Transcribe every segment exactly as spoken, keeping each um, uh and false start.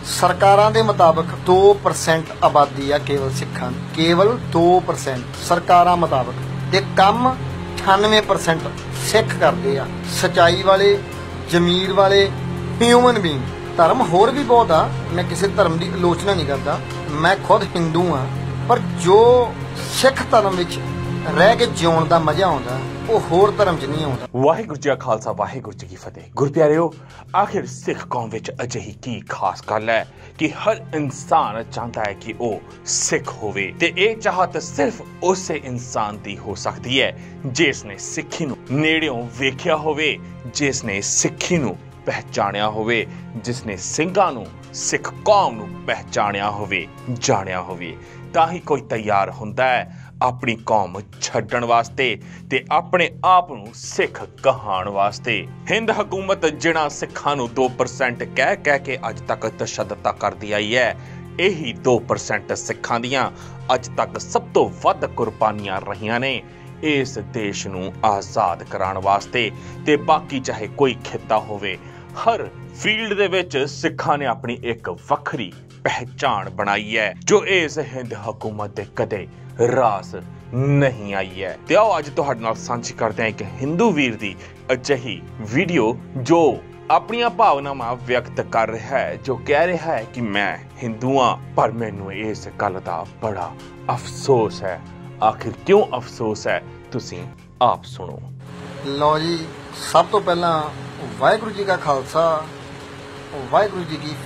ਸਰਕਾਰਾਂ ਦੇ ਮੁਤਾਬਕ दो परसेंट ਆਬਾਦੀ ਆ ਕੇਵਲ ਸਿੱਖਾਂ ਦੀ, ਕੇਵਲ दो परसेंट ਸਰਕਾਰਾਂ ਮੁਤਾਬਕ, ਤੇ ਕੰਮ अठानवे परसेंट ਸਿੱਖ ਕਰਦੇ ਆ। ਸਚਾਈ ਵਾਲੇ, ਜ਼ਮੀਰ ਵਾਲੇ, ਹਿਊਮਨ ਬੀਇੰਗ। ਧਰਮ ਹੋਰ ਵੀ ਬਹੁਤ ਆ, ਮੈਂ ਕਿਸੇ ਧਰਮ ਦੀ ਆਲੋਚਨਾ ਨਹੀਂ ਕਰਦਾ, ਮੈਂ ਖੁਦ ਹਿੰਦੂ ਆ, ਪਰ ਜੋ ਸਿੱਖ ਧਰਮ ਵਿੱਚ ਰਹਿ ਕੇ ਜਿਉਣ ਦਾ ਮਜ਼ਾ ਆਉਂਦਾ ਉਹ ਹੋਰ ਧਰਮ 'ਚ ਨਹੀਂ ਆਉਂਦਾ। ਵਾਹਿਗੁਰੂ ਜੀ ਕਾ ਖਾਲਸਾ, ਵਾਹਿਗੁਰੂ ਜੀ ਕੀ ਫਤਿਹ। ਗੁਰਪਿਆਰਿਓ, आखिर सिख कौम विच अजिही की खास गल है कि हर इंसान चाहता है कि वह सिख होवे, ते इह चाहत सिर्फ उसे इंसान दी हो सकती है जिसने सिक्खी नूं नेड़ियों वेखिया होवे, जिसने सिक्खी नूं पहचानिया होवे, जिसने ਸਿੰਘਾਂ ਨੂੰ सिख कौम नूं पहचानिया होवे, जानिया होवे, तां ही कोई तैयार हुंदा है अपनी कौम छड्डण वास्ते ते अपने आप नूं सिख कहाण वास्ते। हिंद हुकूमत जिन्हां सिखां नूं दो परसेंट कह कह के अज तक तशद्दद करदी आई है, यही दो परसेंट सिखां दियां अज तक सब तो वध कुर्बानियां रहीआं ने इस देश नूं आज़ाद कराउण वास्ते। ते बाकी चाहे कोई खिता होवे, हर फील्ड दे विच सिखां ने अपनी एक वखरी पहचान बनाई है जो इस हिंद हुकूमत दे कदे रास नहीं आई है। ते आओ अज तुहाडे नाल सांझी करते हैं एक हिंदू वीर दी अजिही वीडियो जो अपनी भावनावां व्यक्त कर रहा है, जो कह रहा है कि मैं हिंदू हाँ पर मैनू इस गल दा बड़ा अफसोस है। आखिर क्यों अफसोस है, तुसीं आप सुनो। लो जी, सब तो पहला वाहिगुरू जी का खालसा, वाहिगुरू जी की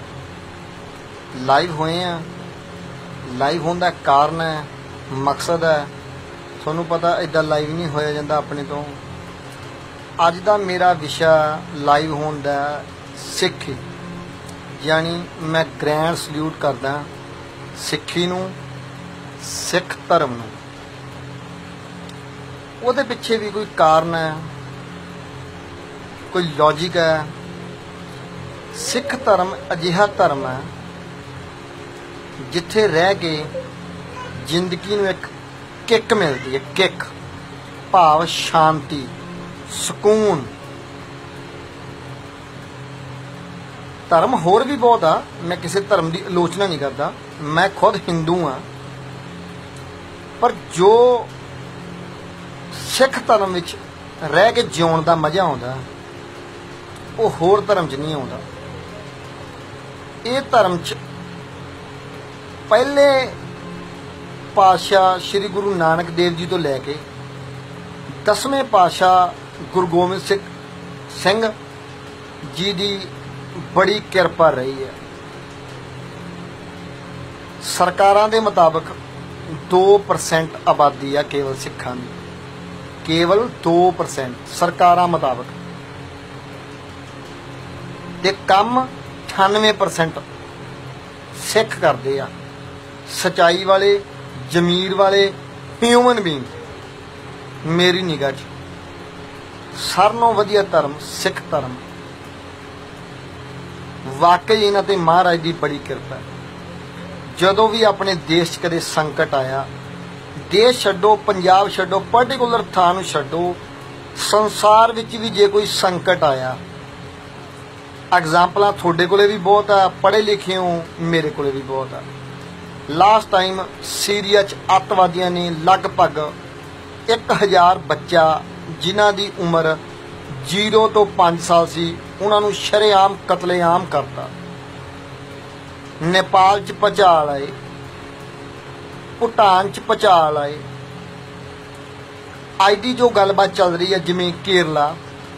फतेह। लाइव होए हैं, लाइव होने का कारण है, मकसद है, थोनू पता इदा लाइव नहीं होया जाता अपने तो। अज का मेरा विषय लाइव होने का सिक्खी, यानी मैं ग्रैंड सल्यूट करदा सिक्खी नूं, सिख धर्म नूं। उहदे पिछे भी कोई कारण है, कोई लॉजिक है। सिख धर्म अजिहा धर्म है जिथे रह के जिंदगी नूं एक किक मिलती है, किक भाव शांति, सुकून। धर्म होर भी बहुत आ, मैं किसी धर्म की आलोचना नहीं करता, मैं खुद हिंदू हाँ, पर जो सिख धर्म विच रह के जिउण दा मज़ा आउंदा वो होर धर्म च नहीं आउंदा। इह धर्म च पहले पातशाह श्री गुरु नानक देव जी तो लैके दसवें पातशाह गुरु गोबिंद सिंह सिंह जी की बड़ी किरपा रही है। सरकारां दे मुताबक दो परसेंट आबादी आ केवल सिखां दी, केवल दो परसेंट सरकारां मुताबक, ते काम अठानवे परसेंट सिख करते आ। सच्चाई वाले, जमीर वाले, ह्यूमन बीइंग मेरी निगाह च सारे नालों वधिया धर्म सिख धर्म। वाकई इन्हां ते महाराज की बड़ी किरपा है। जदों भी अपने देश च कदे संकट आया, देश छड्डो, पंजाब छड्डो, पर्टिकुलर थां नूं छड्डो, संसार विच भी जे कोई संकट आया, एग्जाम्पल थोड़े कोले भी बहुत आ, पढ़े लिखे हो मेरे कोले भी बहुत आ। लास्ट टाइम सीरिया च अतवादियों ने लगभग एक हज़ार बच्चा जिन्हां दी उम्र जीरो तो पाँच साल सी उन्होंने शरेआम कतलेआम करता। नेपाल च पहुँचा लाए, भूटान च पहुँचा लाए। अज की जो गलबात चल रही है जिमें केरला,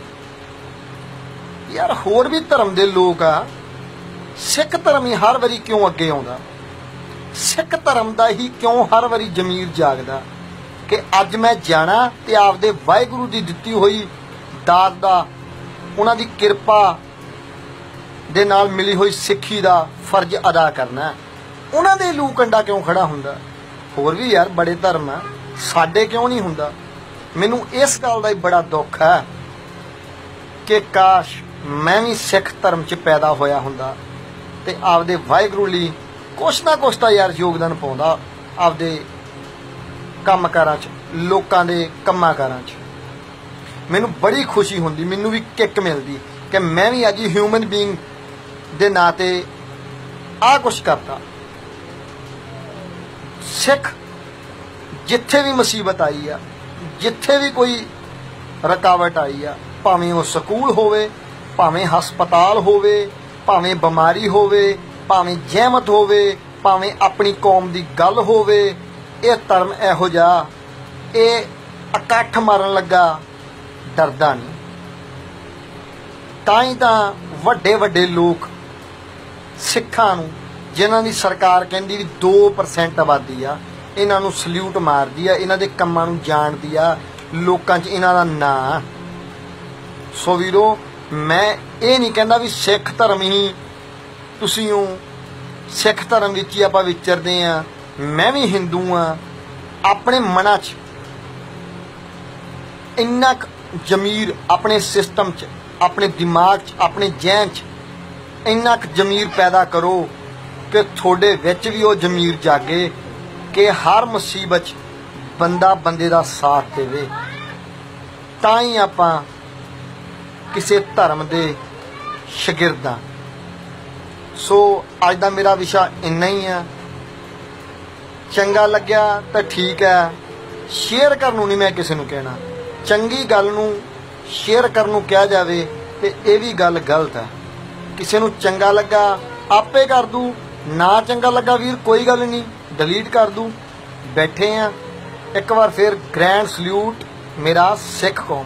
यार होर भी धर्म के लोग आ, सिख धर्म ही हर वारी क्यों अगे आउंदा? सिख धर्म का ही क्यों हर वारी जमीर जागदा कि अज मैं जाना ते आपदे वाहिगुरू की दित्ती हुई दात दा, उन्हां दी किरपा दे नाल मिली हुई सिक्खी दा फर्ज अदा करना है। उन्हां दे लू कंडा क्यों खड़ा हुंदा? होर भी यार बड़े धर्म है, साडे क्यों नहीं हुंदा? मैनूं इस गल दा बड़ा दुख है कि काश मैं भी सिख धर्म च पैदा होया हुंदा ते आपदे वाहिगुरू लई कुछ ना कुछ तो यार योगदान पाउंदा आपदे कामकारां च, लोकां दे कम्माकारां च। मैनूं बड़ी खुशी हुंदी, मैनूं भी किक मिलदी कि मैं भी अज ह्यूमन बीइंग दे नाते आ कुछ करता। सिख जिथे भी मुसीबत आई आ, जिथे भी कोई रुकावट आई आ, भावें वो स्कूल होवे, भावें हस्पताल होवे, भावें बीमारी होवे, भावें जहमत होवे, भावें अपनी कौम की गल होवे, ये धर्म इहो जिहा ये इकट्ठ मारन लगा डरदा नहीं। तां ही तां वड्डे वड्डे लोग सिखां नूं जिन्हां दी सरकार कहंदी भी दो परसेंट आबादी आ, इन्हां नूं सल्यूट मारदी आ, इन्हां दे कंमां नूं जाणदी आ, लोकां 'च इन्हां दा नां। सो वीरो मैं ये नहीं कहंदा भी सिख धर्म ही तुसीं हो, सिख धर्म विच ही आपां विचरदे आ, मैं भी हिंदू हाँ। अपने मनां 'च इन्ना क जमीर अपने सिस्टम च, अपने दिमाग च, अपने जहन च इन्ना क जमीर पैदा करो कि थोड़े विच भी वो जमीर जागे कि हर मुसीबत च बंदा बंदे दा साथ देवे। तां ही आपां किसी धर्म दे शागिर्द हां। सो अज दा मेरा विशा इन्ना ही है। चंगा लग्या तो ठीक है, शेयर करनों नहीं मैं किसी नूं कहना। चंगी गल नूं शेयर करनों कहा जाए तो यह भी गल गलत है। किसी नूं चंगा लगा आपे कर दूँ, ना चंगा लगा वीर कोई गल नहीं, डिलीट कर दूँ। बैठे हैं एक बार फिर ग्रैंड सल्यूट मेरा सिख कौम।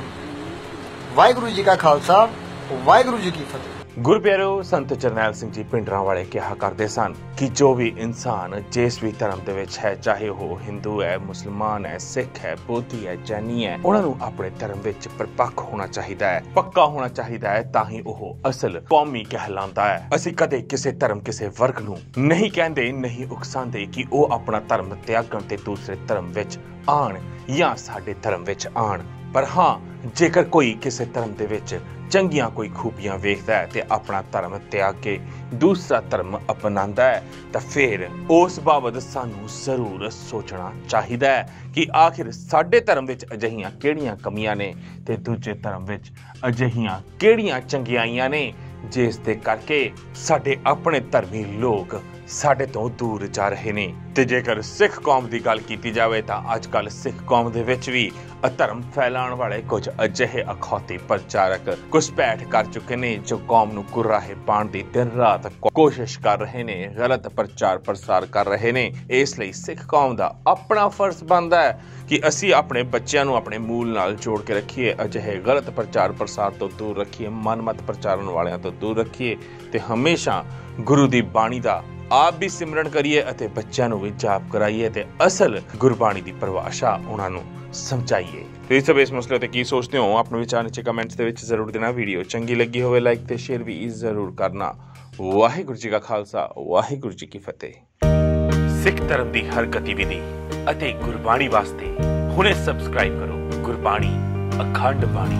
वाहिगुरू जी का खालसा, वाहिगुरू जी की फतेह। गुरु प्यारो संत जरनैल सिंह जी पिंडरां वाले कहा करते सन कि जो भी इंसान जिस भी धर्म दे विच है, चाहे वो हिंदू है, मुसलमान है, सिख है, बोधी है, जैनी है, उन्होंने अपने धर्म विच परपक्क होना चाहिए है, पक्का होना चाहिए है, तां ही वो असल कौमी कहलांदा है। असीं कदे किसी धर्म किसी वर्ग नूं नहीं कहंदे, नहीं उकसांदे कि वो अपना धर्म त्यागण ते दूसरे धर्म विच आण या साडे धर्म विच आण। पर हाँ, जेकर कोई किसी धर्म दे विच चंगियां कोई खूबियां वेखदा है ते अपना धर्म त्याग के दूसरा धर्म अपनांदा है, तो फिर उस बाबत सानू जरूर सोचना चाहिए है कि आखिर साडे धर्म विच अजिहियां किहड़ियां कमियां ने ते दूजे धर्म विच अजिहियां किहड़ियां चंगियाइयां ने जिस दे करके साडे अपने धर्मी लोग साडे तो दूर जा रहे ने। ते जेकर सिख कौम की गल की जाए तो अजकल सिख कौम दे विच भी अधर्म फैलाण वाले कुछ अजिहे अखौती प्रचारक घुसपैठ कर चुके ने जो कौम नूं गुर्राहे पाण दी दिन रात कोशिश कर रहे ने, गलत प्रचार प्रसार कर रहे ने। इसलिए सिख कौम का अपना फर्ज बनता है कि असी अपने बच्चों नूं अपने मूल नाल जोड़ के रखिए, अजिहे गलत प्रचार प्रसार तो दूर रखिए, मनमत प्रचारण वालियां तो दूर रखिए ते हमेशा गुरु दी बाणी दा आप भी सिमरन करिए अते बच्चों नूं भी जाप कराइए ते असल गुरबाणी दी परिभाषा उन्हां नूं समझाइए। तो इस सब इस मसले ते की सोचते हो अपने विचार नीचे कमेंट्स दे विच जरूर देना। वीडियो चंगी लगी होवे लाइक ते शेयर भी जरूर करना। वाहिगुरू जी का खालसा, वाहिगुरू जी की फतेह। सिख धर्म दी हर गतिविधि अते गुरबाणी वास्ते हुणे सबसक्राइब करो गुरबाणी अखंड बाणी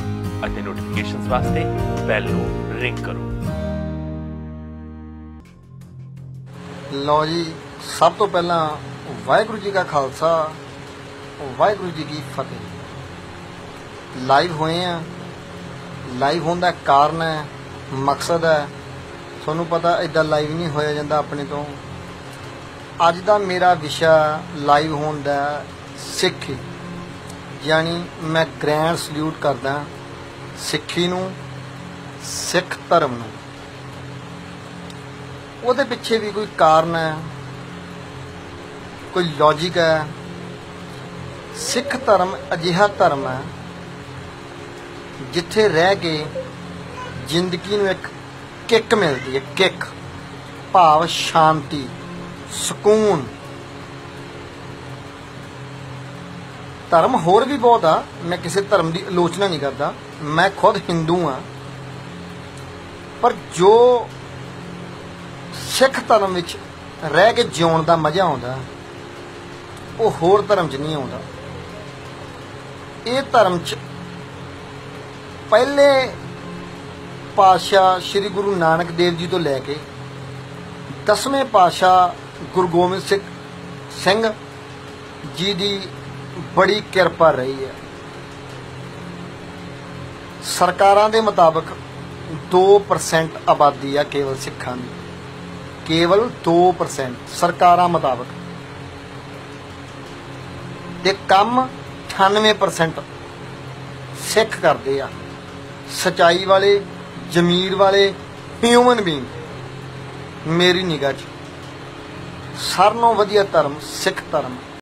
अते नोटिफिकेशंस वास्ते बैल नूं रिंग करो। लो जी, सब तो पहला वाहिगुरू जी का खालसा, वाहिगुरू जी की फतेह। लाइव होए हैं, लाइव होने का कारण है, मकसद है, थोनू पता इदा लाइव नहीं होया जाता अपने तो। अज का मेरा विषय लाइव होने का सिख, यानी मैं ग्रैंड सल्यूट करदा सिक्खी नूं, सिख धर्म नूं। ਉਹਦੇ ਪਿੱਛੇ भी कोई कारण है, कोई लॉजिक है। सिख धर्म अजिहा धर्म है जिथे रह के जिंदगी नूं एक किक मिलती है, किक भाव शांति सुकून। धर्म होर भी बहुत आ, मैं किसी धर्म की आलोचना नहीं करता, मैं खुद हिंदू हाँ, पर जो सिख धर्म विच रह के जिउण दा मज़ा आउंदा वो होर धर्म च नहीं आउंदा। ये धर्म च पहले पातशाह श्री गुरु नानक देव जी तो लैके दसवें पातशाह गुरु गोबिंद सिंह सिंह जी की बड़ी किरपा रही है। सरकारां दे मुताबिक दो परसेंट आबादी है केवल सिखां दी, ਕੇਵਲ ਦੋ ਪਰਸੈਂਟ ਸਰਕਾਰਾਂ ਮੁਤਾਬਕ, ਤੇ ਕੰਮ ਅਠਾਨਵੇਂ ਪਰਸੈਂਟ ਸਿੱਖ ਕਰਦੇ ਆ। ਸਚਾਈ ਵਾਲੇ, ਜ਼ਮੀਰ ਵਾਲੇ ਹਿਊਮਨ ਬੀਇੰਗ ਮੇਰੀ ਨਿਗਾਹ 'ਚ ਸਾਰਿਆਂ ਨਾਲੋਂ ਵਧੀਆ ਧਰਮ ਸਿੱਖ ਧਰਮ।